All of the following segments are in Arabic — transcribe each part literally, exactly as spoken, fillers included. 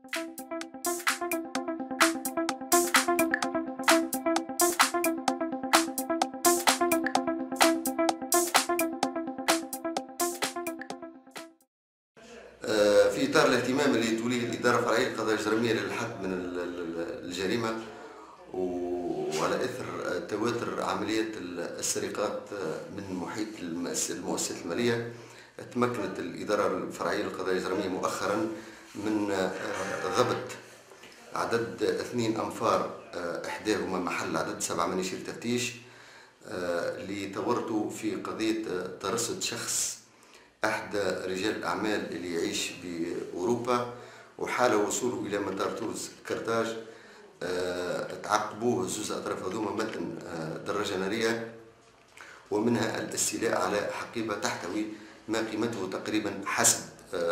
في إطار الاهتمام اللي توليه الإدارة الفرعية للقضايا الإجرامية للحد من الجريمة وعلى إثر تواتر عمليات السرقات من محيط المؤسسات المالية، تمكنت الإدارة الفرعية للقضايا الإجرامية مؤخرا من ضبط عدد اثنين أنفار، إحداهما محل عدد سبع مناشير تفتيش لتورطوا في قضية ترصد شخص أحد رجال الأعمال اللي يعيش بأوروبا، وحال وصوله إلى مطار تونس كرتاج تعقبوه زوز أطراف هذوما متن دراجة نارية، ومنها الاستيلاء على حقيبة تحتوي ما قيمته تقريبا حسب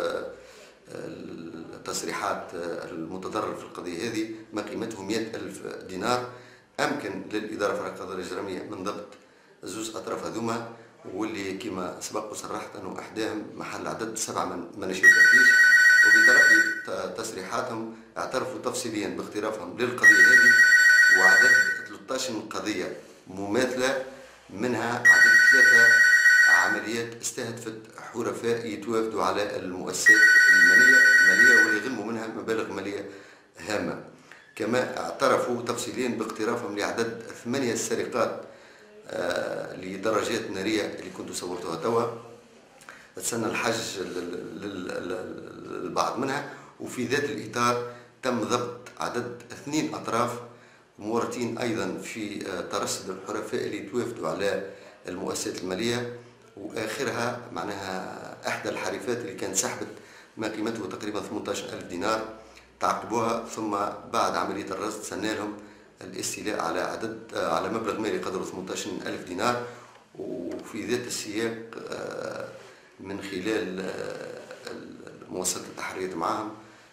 التصريحات المتضرر في القضية هذه ما قيمته مئة ألف دينار. أمكن للإدارة الفرعية للقضايا الإجرامية من ضبط زوز أطراف هذوما، واللي كما سبق وصرحت أنه أحداهم محل عدد سبع مناشير تفتيش، وبتلقي تصريحاتهم اعترفوا تفصيليا باقترافهم للقضية هذه وعدد ثلاثة عشر قضية مماثلة، منها عدد ثلاثة عمليات استهدفت حرفاء يتوافدوا على المؤسسات المالية المالية واللي يغنموا منها مبالغ مالية هامة. كما اعترفوا تفصيليا باقترافهم لعدد ثمانية سرقات آه لدراجات نارية اللي كنت صورتها توا، تسنى الحج للبعض منها. وفي ذات الإطار تم ضبط عدد اثنين أطراف مورطين أيضا في آه ترصد الحرفاء اللي توافدوا على المؤسسات المالية، وآخرها معناها إحدى الحريفات اللي كانت سحبت ما قيمته تقريبا ثمانية عشر ألف دينار، تعقبوها ثم بعد عملية الرصد سنى لهم الاستيلاء على عدد على مبلغ مالي قدره ثمانية عشر ألف دينار. وفي ذات السياق من خلال مواصلة التحريات معهم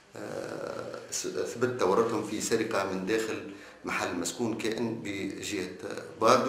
ثبت تورطهم في سرقة من داخل محل مسكون كائن بجهة باردو.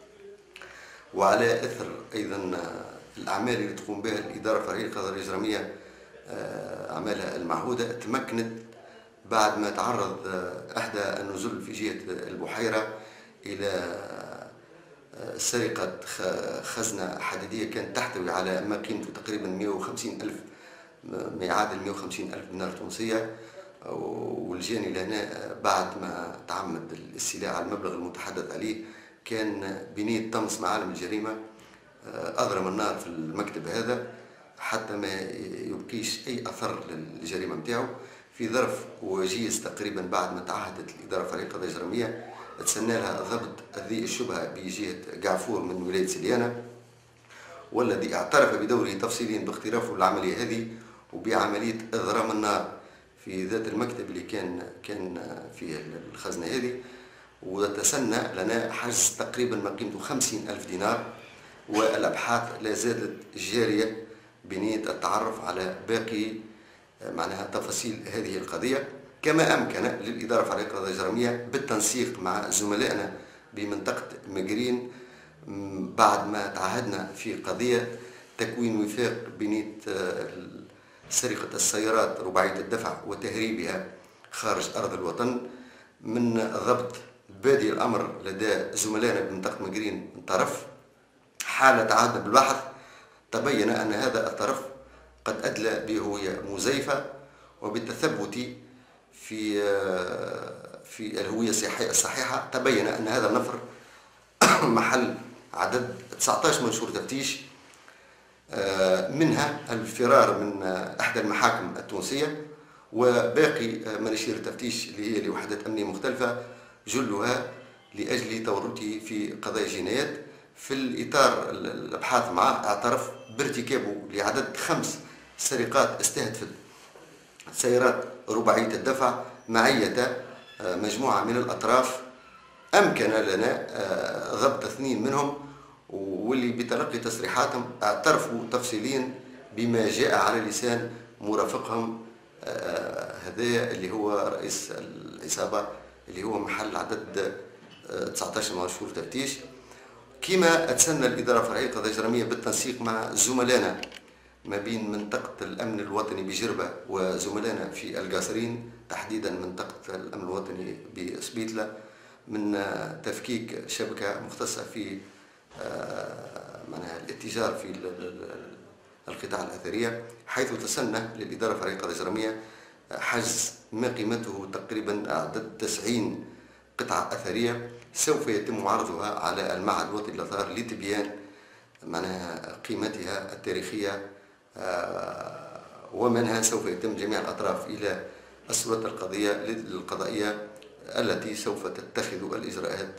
وعلى إثر أيضا الأعمال اللي تقوم بها الإدارة الفرعية للقضايا الإجرامية أعمالها المعهودة، تمكنت بعد ما تعرض أحدى النزل في جهة البحيرة إلى سرقة خزنة حديدية كانت تحتوي على ما قيمته تقريبا مئة وخمسين ألف ما يعادل مئة وخمسين ألف دينار تونسية. والجاني لهنا بعد ما تعمد الاستيلاء على المبلغ المتحدث عليه كان بنية طمس معالم الجريمة، أضرم النار في المكتب هذا حتى ما يبقيش أي أثر للجريمة متاعه. في ظرف وجيز تقريبا بعد ما تعهدت الإدارة الفرعية للقضايا الإجرامية تسنى لها ضبط ذي الشبهة بجهة قعفور من ولاية سليانة، والذي اعترف بدوره تفصيليا باقترافه للعملية هذه وبعملية إضرام النار في ذات المكتب اللي كان كان في الخزنة هذه، وتسنى لنا حجز تقريبا ما قيمته خمسين ألف دينار. والأبحاث لا زالت جارية بنية التعرف على باقي معناها تفاصيل هذه القضية. كما أمكن للإدارة الفرعية للقضايا الإجرامية بالتنسيق مع زملائنا بمنطقة مجرين بعد ما تعهدنا في قضية تكوين وفاق بنية سرقة السيارات رباعية الدفع وتهريبها خارج أرض الوطن، من ضبط بادئ الأمر لدى زملائنا بمنطقة مجرين من طرف. حال تعهدنا بالبحث تبين أن هذا الطرف قد أدلى بهوية مزيفة، وبالتثبت في في الهوية الصحيحة تبين أن هذا النفر محل عدد تسعة عشر منشور تفتيش، منها الفرار من إحدى المحاكم التونسية، وباقي مناشير التفتيش اللي هي لوحدات أمنية مختلفة جلها لأجل تورطه في قضايا جنايات. في الإطار الأبحاث معه اعترف بارتكابه لعدد خمس سرقات استهدفت سيارات رباعية الدفع معية مجموعة من الأطراف. أمكن لنا ضبط اثنين منهم، واللي بتلقي تصريحاتهم اعترفوا تفصيليا بما جاء على لسان مرافقهم هذا اللي هو رئيس العصابة اللي هو محل عدد تسعة عشر منشور تفتيش. كما أتسنى الإدارة الفرعية للقضايا الإجرامية بالتنسيق مع زملائنا ما بين منطقة الأمن الوطني بجربة وزملائنا في القاصرين، تحديدا منطقة الأمن الوطني بسبيتلة، من تفكيك شبكة مختصة في معناها الاتجار في القطاع الأثرية، حيث تسنى للإدارة الفرعية الإجرامية حجز ما قيمته تقريبا عدد تسعين قطعة أثرية سوف يتم عرضها على المعهد الوطني للآثار لتبيان معناها قيمتها التاريخية، ومنها سوف يتم جميع الأطراف إلى السلطة القضية القضائية التي سوف تتخذ الإجراءات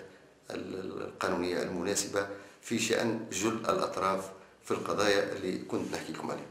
القانونية المناسبة في شأن جل الأطراف في القضايا اللي كنت نحكي لكم عليها.